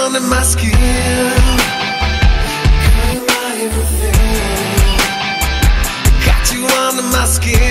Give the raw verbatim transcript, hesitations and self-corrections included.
under my skin. Girl, you're my everything. Got you under my skin.